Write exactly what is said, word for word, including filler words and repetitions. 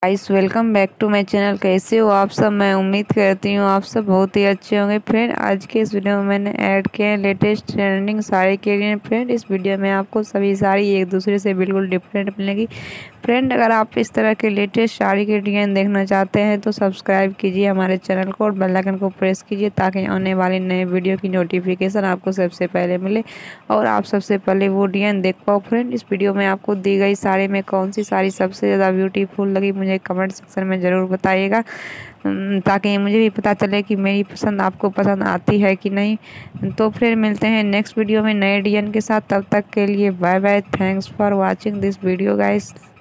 Guys welcome back to my channel. कैसे हो आप सब? मैं उम्मीद करती हूँ आप सब बहुत ही अच्छे होंगे। फ्रेंड, आज के इस वीडियो में मैंने ऐड किया है लेटेस्ट ट्रेंडिंग साड़ी के लिए। फ्रेंड, इस वीडियो में आपको सभी साड़ी एक दूसरे से बिल्कुल डिफरेंट मिलेगी। फ्रेंड, अगर आप इस तरह के लेटेस्ट साड़ी के डिजाइन देखना चाहते हैं तो सब्सक्राइब कीजिए हमारे चैनल को और बेल आइकन को प्रेस कीजिए ताकि आने वाले नए वीडियो की नोटिफिकेशन आपको सबसे पहले मिले और आप सबसे पहले वो डिजाइन देख पाओ। फ्रेंड, इस वीडियो में आपको दी गई साड़ी में कौन सी साड़ी सबसे ज़्यादा ब्यूटीफुल लगी मुझे कमेंट सेक्शन में ज़रूर बताइएगा, अम, ताकि मुझे भी पता चले कि मेरी पसंद आपको पसंद आती है कि नहीं। तो फिर मिलते हैं नेक्स्ट वीडियो में नए डिजाइन के साथ। तब तक के लिए bye bye. Thanks for watching this video guys.